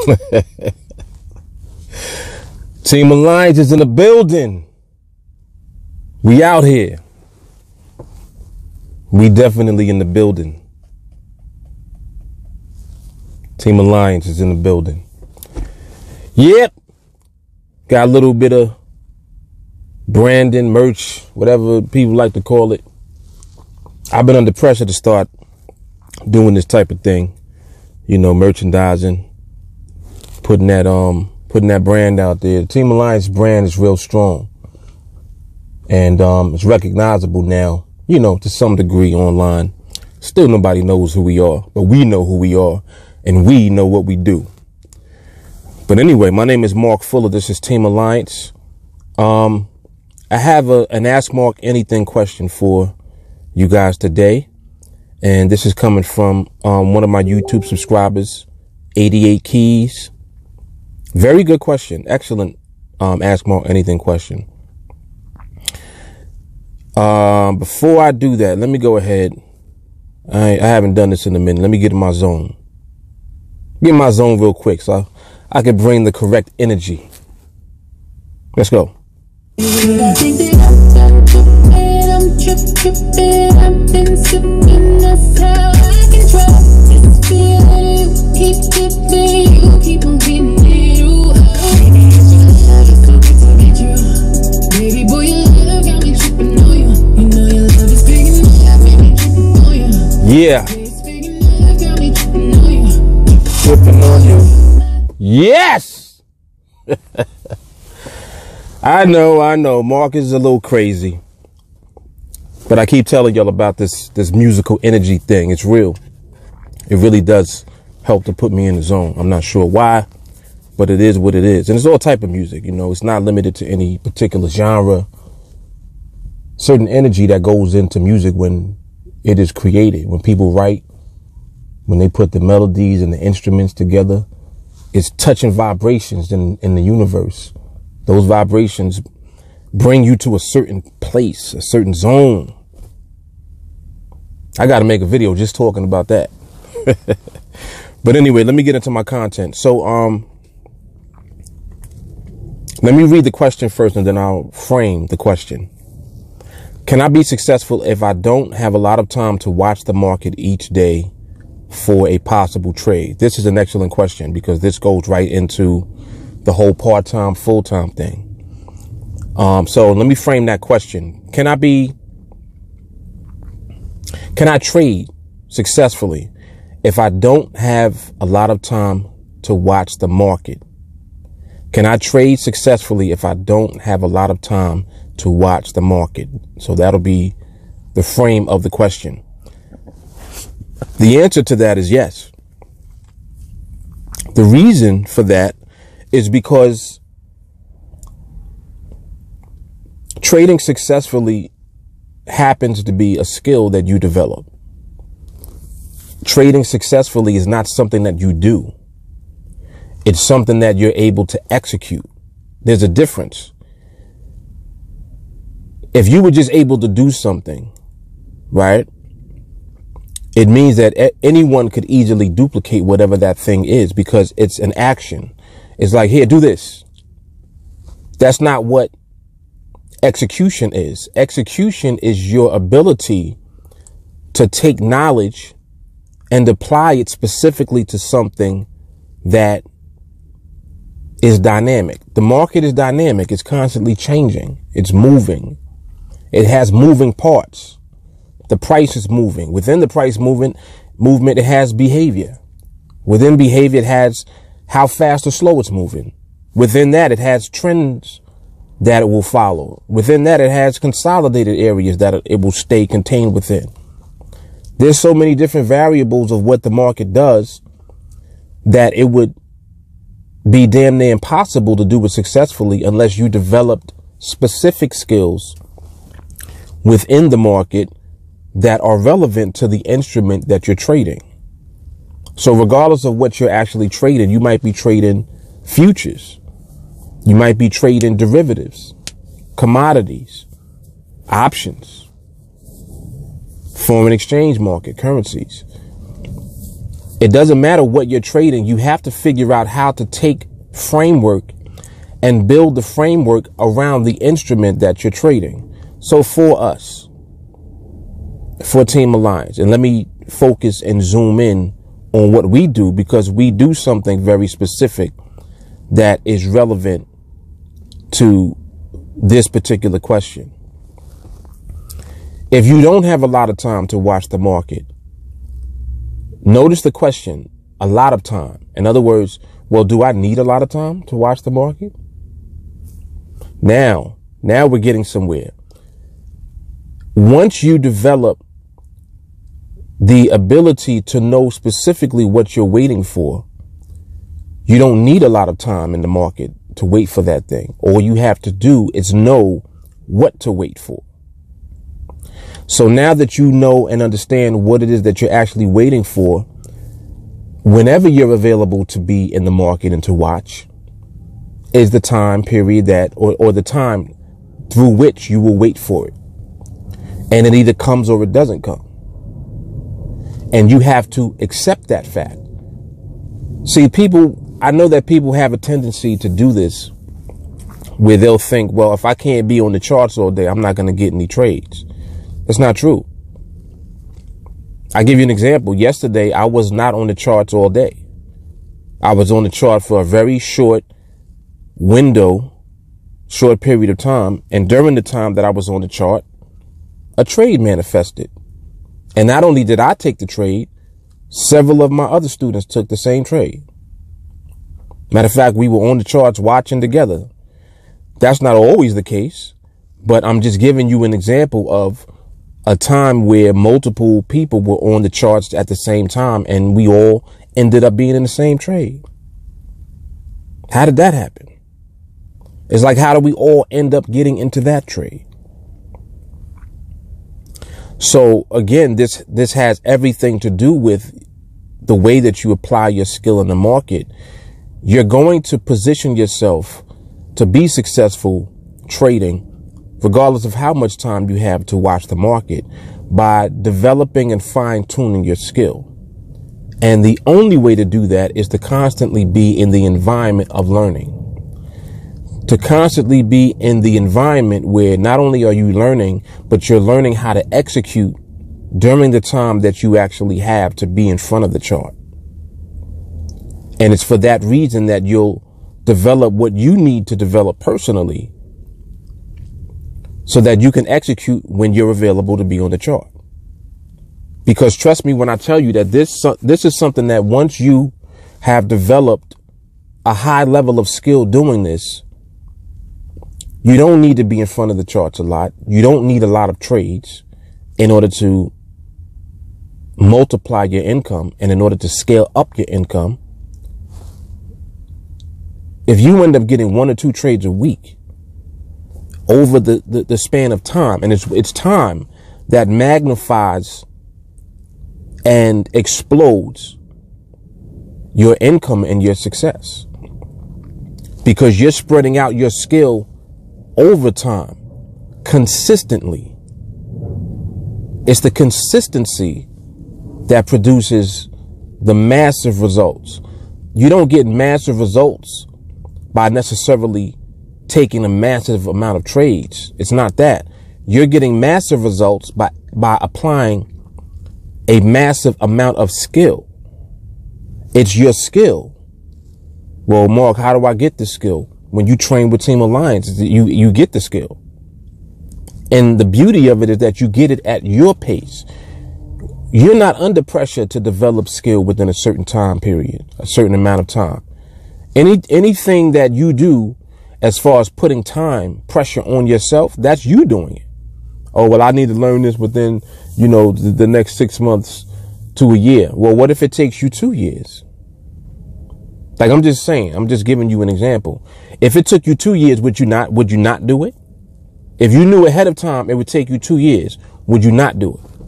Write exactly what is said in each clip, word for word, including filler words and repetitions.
Team Alliance is in the building. We out here. We definitely in the building. Team Alliance is in the building. Yep. Got a little bit of branding, merch, whatever people like to call it. I've been under pressure to start doing this type of thing. You know, merchandising, putting that um putting that brand out there. The Team Alliance brand is real strong. And um it's recognizable now, you know, to some degree online. Still nobody knows who we are, but we know who we are and we know what we do. But anyway, my name is Mark Fuller. This is Team Alliance. Um I have a an Ask Mark Anything question for you guys today. And this is coming from um, one of my YouTube subscribers, eighty-eight Keys. Very good question. Excellent um, Ask Mark Anything question. Um, before I do that, let me go ahead. I, I haven't done this in a minute. Let me get in my zone. Get in my zone real quick so I, I can bring the correct energy. Let's go. Yeah. Yes. I know, I know. Mark is a little crazy. But I keep telling y'all about this this musical energy thing. It's real. It really does help to put me in the zone. I'm not sure why, but it is what it is. And it's all type of music, you know. It's not limited to any particular genre. Certain energy that goes into music when it is created. When people write, when they put the melodies and the instruments together, it's touching vibrations in, in the universe. Those vibrations bring you to a certain place, a certain zone. I got to make a video just talking about that. But anyway, let me get into my content. So, um, let me read the question first and then I'll frame the question. Can I be successful if I don't have a lot of time to watch the market each day for a possible trade? This is an excellent question because this goes right into the whole part-time, full-time thing. Um, so let me frame that question. Can I be, can I trade successfully if I don't have a lot of time to watch the market? Can I trade successfully if I don't have a lot of time to watch the market? So that'll be the frame of the question. The answer to that is yes. The reason for that is because trading successfully happens to be a skill that you develop. Trading successfully is not something that you do. It's something that you're able to execute. There's a difference. If you were just able to do something, right, it means that anyone could easily duplicate whatever that thing is because it's an action. It's like, here, do this. That's not what execution is. Execution is your ability to take knowledge and apply it specifically to something that is dynamic. The market is dynamic. It's constantly changing. It's moving. It has moving parts. The price is moving. Within the price movement, movement, it has behavior. Within behavior, it has how fast or slow it's moving. Within that, it has trends that it will follow. Within that, it has consolidated areas that it will stay contained within. There's so many different variables of what the market does that it would be damn near impossible to do it successfully unless you developed specific skills within the market that are relevant to the instrument that you're trading. So regardless of what you're actually trading, you might be trading futures. You might be trading derivatives, commodities, options, foreign exchange market, currencies. It doesn't matter what you're trading. You have to figure out how to take framework and build the framework around the instrument that you're trading. So for us, for Team Alliance, and let me focus and zoom in on what we do, because we do something very specific that is relevant to this particular question. If you don't have a lot of time to watch the market, notice the question, a lot of time. In other words, well, do I need a lot of time to watch the market? Now, now we're getting somewhere. Once you develop the ability to know specifically what you're waiting for, you don't need a lot of time in the market to wait for that thing. All you have to do is know what to wait for. So now that you know and understand what it is that you're actually waiting for, whenever you're available to be in the market and to watch is the time period that, or, or the time through which you will wait for it. And it either comes or it doesn't come. And you have to accept that fact. See, people, I know that people have a tendency to do this where they'll think, well, if I can't be on the charts all day, I'm not going to get any trades. That's not true. I'll give you an example. Yesterday, I was not on the charts all day. I was on the chart for a very short window, short period of time. And during the time that I was on the chart, a trade manifested. And not only did I take the trade, several of my other students took the same trade. Matter of fact, we were on the charts watching together. That's not always the case, but I'm just giving you an example of a time where multiple people were on the charts at the same time and we all ended up being in the same trade. How did that happen? It's like, how do we all end up getting into that trade? So again, this, this has everything to do with the way that you apply your skill in the market. You're going to position yourself to be successful trading, regardless of how much time you have to watch the market, by developing and fine tuning your skill. And the only way to do that is to constantly be in the environment of learning. To constantly be in the environment where not only are you learning, but you're learning how to execute during the time that you actually have to be in front of the chart. And it's for that reason that you'll develop what you need to develop personally so that you can execute when you're available to be on the chart. Because trust me when I tell you that this, this is something that once you have developed a high level of skill doing this, you don't need to be in front of the charts a lot. You don't need a lot of trades in order to multiply your income and in order to scale up your income. If you end up getting one or two trades a week over the, the, the span of time, and it's, it's time that magnifies and explodes your income and your success, because you're spreading out your skill over time, consistently. It's the consistency that produces the massive results. You don't get massive results by necessarily taking a massive amount of trades. It's not that. You're getting massive results by, by applying a massive amount of skill. It's your skill. Well, Mark, how do I get this skill? When you train with Team Alliance, you, you get the skill. And the beauty of it is that you get it at your pace. You're not under pressure to develop skill within a certain time period, a certain amount of time. Any, anything that you do as far as putting time pressure on yourself, that's you doing it. Oh, well, I need to learn this within, you know, the, the next six months to a year. Well, what if it takes you two years? Like, I'm just saying, I'm just giving you an example. If it took you two years, would you not, would you not do it? If you knew ahead of time it would take you two years, would you not do it?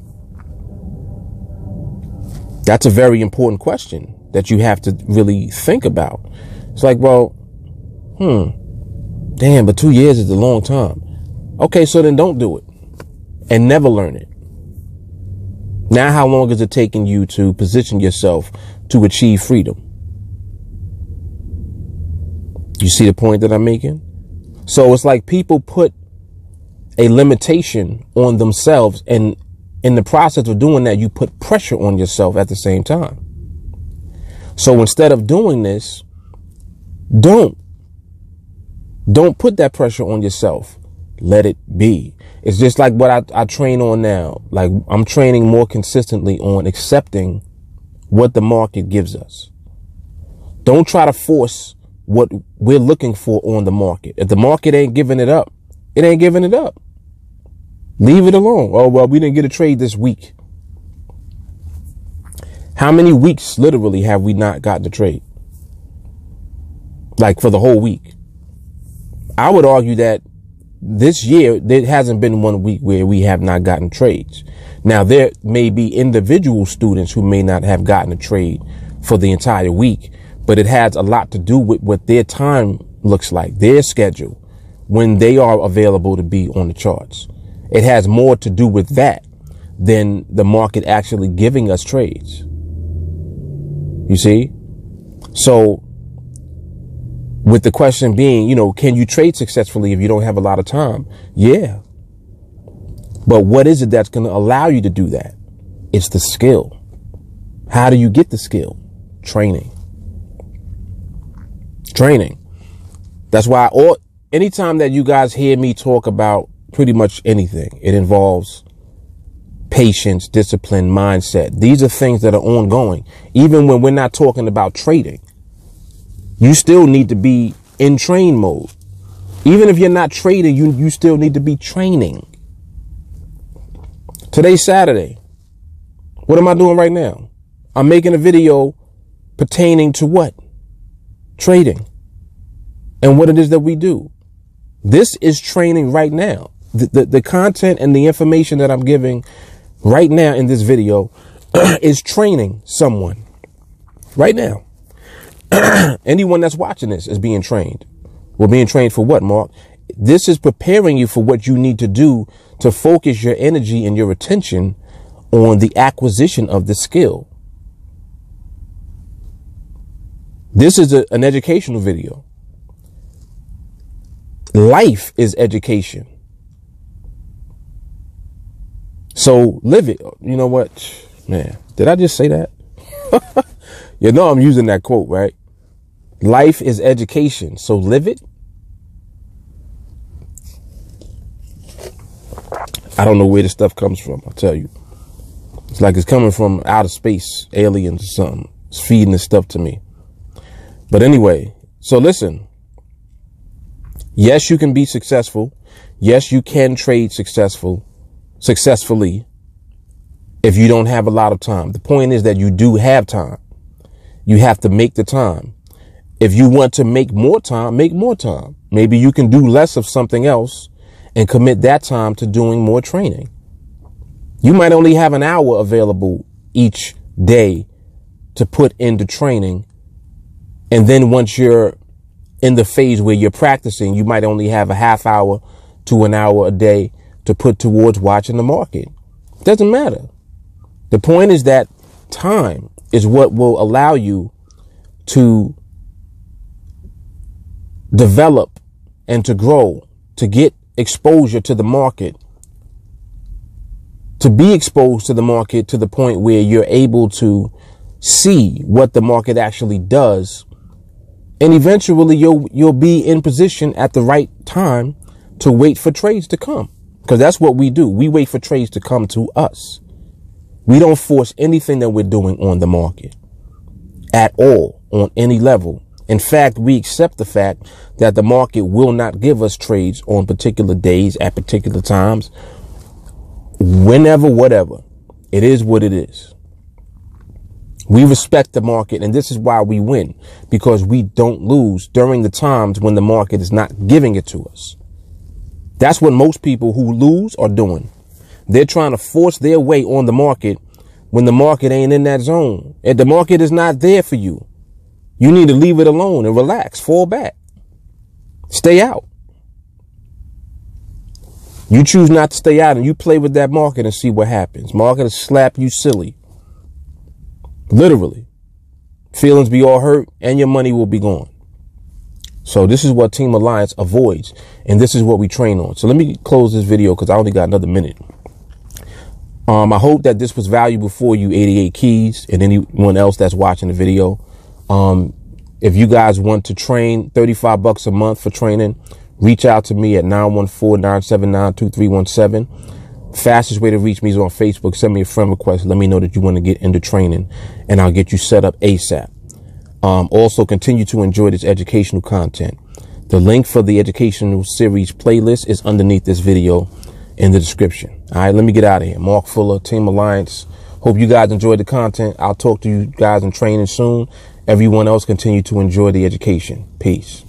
That's a very important question that you have to really think about. It's like, well, hmm, damn, but two years is a long time. Okay, so then don't do it and never learn it. Now, how long is it taking you to position yourself to achieve freedom? You see the point that I'm making? So it's like people put a limitation on themselves, and in the process of doing that, you put pressure on yourself at the same time. So instead of doing this, don't. Don't put that pressure on yourself. Let it be. It's just like what I, I train on now. Like I'm training more consistently on accepting what the market gives us. Don't try to force what we're looking for on the market. If the market ain't giving it up, it ain't giving it up. Leave it alone. Oh, well, we didn't get a trade this week. How many weeks literally have we not gotten a trade? Like for the whole week. I would argue that this year, there hasn't been one week where we have not gotten trades. Now, there may be individual students who may not have gotten a trade for the entire week, but it has a lot to do with what their time looks like, their schedule, when they are available to be on the charts. It has more to do with that than the market actually giving us trades. You see? So, with the question being, you know, can you trade successfully if you don't have a lot of time? Yeah. But what is it that's going to allow you to do that? It's the skill. How do you get the skill? Training. Training. That's why all, anytime that you guys hear me talk about pretty much anything, it involves patience, discipline, mindset. These are things that are ongoing. Even when we're not talking about trading, you still need to be in train mode. Even if you're not trading, you, you still need to be training. Today's Saturday. What am I doing right now? I'm making a video pertaining to what? Trading. And what it is that we do. This is training right now. The, the, the content and the information that I'm giving right now in this video is training someone right now. Anyone that's watching this is being trained. We're being trained for what, Mark? This is preparing you for what you need to do to focus your energy and your attention on the acquisition of the skill. This is a, an educational video. Life is education. So live it. You know what? Man, did I just say that? You know I'm using that quote, right? Life is education. So live it. I don't know where this stuff comes from. I'll tell you. It's like it's coming from outer space, aliens or something. It's feeding this stuff to me. But anyway, so listen. Yes, you can be successful. Yes, you can trade successful, successfully if you don't have a lot of time. The point is that you do have time. You have to make the time. If you want to make more time, make more time. Maybe you can do less of something else and commit that time to doing more training. You might only have an hour available each day to put into training. And then once you're in the phase where you're practicing, you might only have a half hour to an hour a day to put towards watching the market. Doesn't matter. The point is that time is what will allow you to develop and to grow, to get exposure to the market, to be exposed to the market to the point where you're able to see what the market actually does. And eventually you'll, you'll be in position at the right time to wait for trades to come. Because that's what we do. We wait for trades to come to us. We don't force anything that we're doing on the market at all, on any level. In fact, we accept the fact that the market will not give us trades on particular days at particular times, whenever, whatever. It is what it is. We respect the market, and this is why we win, because we don't lose during the times when the market is not giving it to us. That's what most people who lose are doing. They're trying to force their way on the market when the market ain't in that zone. And the market is not there for you. You need to leave it alone and relax, fall back, stay out. You choose not to stay out and you play with that market and see what happens. Market will slap you silly. Literally. Feelings be all hurt and your money will be gone. So this is what Team Alliance avoids. And this is what we train on. So let me close this video because I only got another minute. Um, I hope that this was valuable for you, eighty-eight Keys, and anyone else that's watching the video. Um, if you guys want to train, thirty-five bucks a month for training, reach out to me at nine one four, nine seven nine, two three one seven. Fastest way to reach me is on Facebook. Send me a friend request. Let me know that you want to get into training and I'll get you set up ASAP. Um, also continue to enjoy this educational content. The link for the educational series playlist is underneath this video in the description. All right, let me get out of here. Mark Fuller, Team Alliance. Hope you guys enjoyed the content. I'll talk to you guys in training soon. Everyone else continue to enjoy the education. Peace.